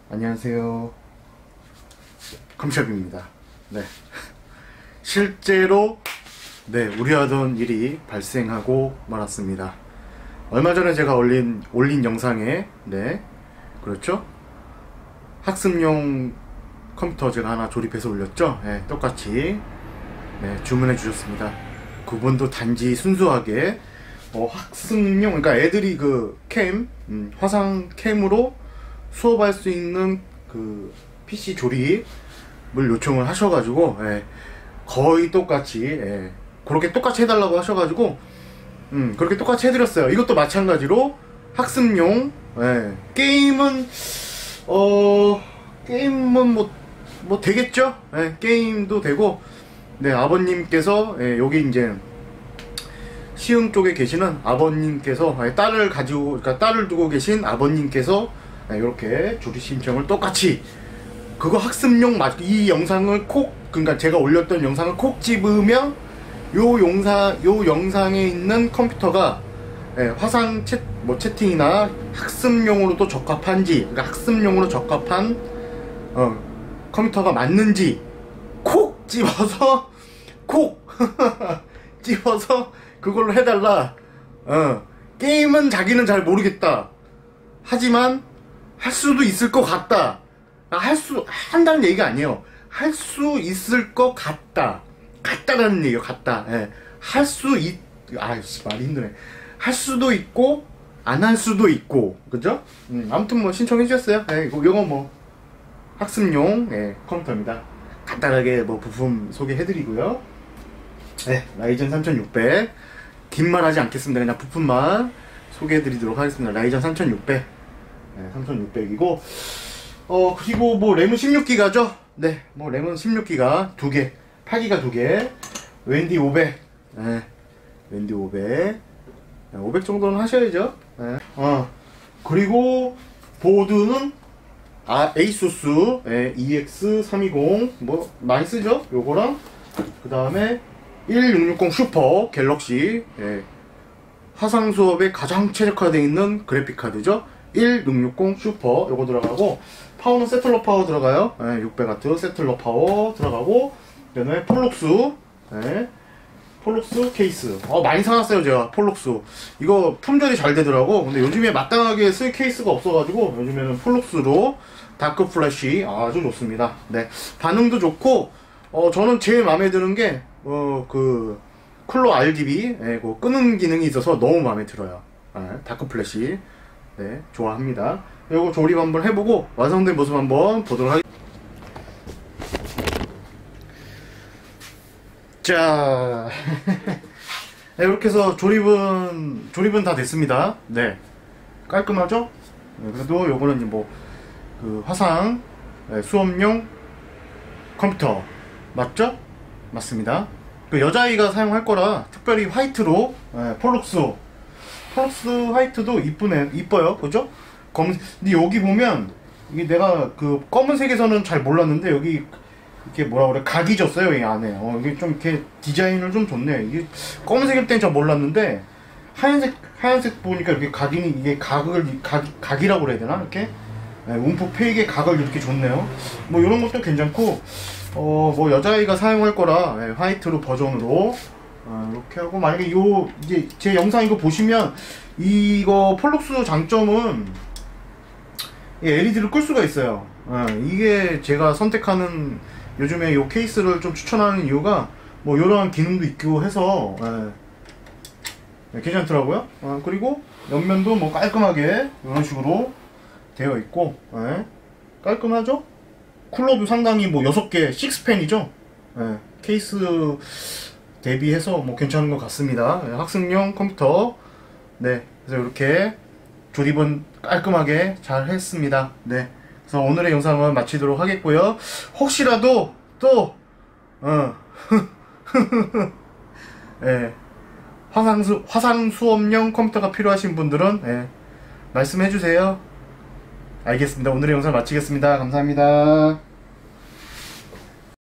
안녕하세요. 컴샵입니다. 네. 실제로 우려하던 일이 발생하고 말았습니다. 얼마 전에 제가 올린 영상에 그렇죠? 학습용 컴퓨터 제가 하나 조립해서 올렸죠? 똑같이 주문해 주셨습니다. 그분도 단지 순수하게 학습용, 그러니까 애들이 그 화상 캠으로 수업할 수 있는 그 PC 조립을 요청을 하셔가지고 거의 똑같이 그렇게 똑같이 해달라고 하셔가지고 그렇게 똑같이 해드렸어요. 이것도 마찬가지로 학습용. 게임은 뭐 되겠죠? 게임도 되고. 아버님께서 여기 이제 시흥 쪽에 계시는 아버님께서 그러니까 딸을 두고 계신 아버님께서 이렇게 조립 신청을 똑같이, 그거 학습용 이 영상을 그러니까 제가 올렸던 영상을 콕 집으면 요 영상에 있는 컴퓨터가 화상 채팅이나 학습용으로도 적합한지, 그러니까 학습용으로 적합한 컴퓨터가 맞는지 콕 집어서 집어서 그걸로 해달라. 게임은 자기는 잘 모르겠다. 하지만 할 수도 있을 것 같다. 한다는 얘기가 아니에요. 할 수 있을 것 같다. 같다라는 얘기예요. 같다. 말이 힘드네. 할 수도 있고 안 할 수도 있고, 그죠? 아무튼 뭐 신청해 주셨어요. 이거 뭐 학습용 컴퓨터입니다. 간단하게 뭐 부품 소개해드리고요. 라이젠 3600. 긴 말 하지 않겠습니다. 그냥 부품만 소개해드리도록 하겠습니다. 라이젠 3600. 3600이고, 그리고 뭐 램은 16기가죠? 뭐 램은 16기가 2개, 8기가 2개, 웬디 500. 웬디 500. 500 정도는 하셔야죠. 그리고 보드는 에이수스 EX320 뭐 많이 쓰죠? 요거랑 그 다음에 1660 슈퍼 갤럭시 화상 수업에 가장 최적화되어 있는 그래픽 카드죠. 1660 슈퍼 요거 들어가고, 파워는 세틀러 파워 들어가요. 600W 세틀러 파워 들어가고, 그 다음에 폴록스 케이스 많이 사놨어요 제가. 폴록스 이거 품절이 잘 되더라고. 근데 요즘에 마땅하게 쓸 케이스가 없어가지고 요즘에는 폴록스로 다크 플래시 아주 좋습니다. 반응도 좋고, 저는 제일 마음에 드는 게 그 쿨러 RGB 그 끄는 기능이 있어서 너무 마음에 들어요. 다크 플래시 좋아합니다. 이거 조립 한번 해보고 완성된 모습 한번 보도록 하겠습니다. 자 이렇게 해서 조립은 다 됐습니다. 깔끔하죠? 그래도 요거는 이제 뭐 그 화상 수업용 컴퓨터 맞죠? 맞습니다. 그 여자아이가 사용할 거라 특별히 화이트로 폴록스 화이트도 이뻐요. 그죠? 근데 여기 보면 이게 내가 그 검은색에서는 잘 몰랐는데 여기 이렇게 뭐라 그래, 각이 졌어요 이 안에. 이게 좀 이렇게 디자인을 좀 좋네. 이게 검은색일 땐 잘 몰랐는데 하얀색 보니까 이렇게 이게 각이라고 그래야 되나? 이렇게 움푹 페이게 각을 이렇게 줬네요. 뭐 이런 것도 괜찮고, 뭐 여자아이가 사용할 거라 화이트로 버전으로 이렇게 하고, 만약에 이제 제 영상 이거 보시면 이거 폴록스 장점은 LED를 끌 수가 있어요. 이게 제가 선택하는, 요즘에 이 케이스를 좀 추천하는 이유가 뭐 이러한 기능도 있고 해서 괜찮더라고요. 그리고 옆면도 뭐 깔끔하게 이런 식으로 되어 있고 깔끔하죠? 쿨러도 상당히 뭐 6개 6펜이죠. 케이스 대비해서 뭐 괜찮은 것 같습니다. 학습용 컴퓨터. 그래서 이렇게 조립은 깔끔하게 잘 했습니다. 그래서 오늘의 영상은 마치도록 하겠고요. 혹시라도 또 화상 수업용 컴퓨터가 필요하신 분들은 말씀해 주세요. 알겠습니다. 오늘의 영상 마치겠습니다. 감사합니다.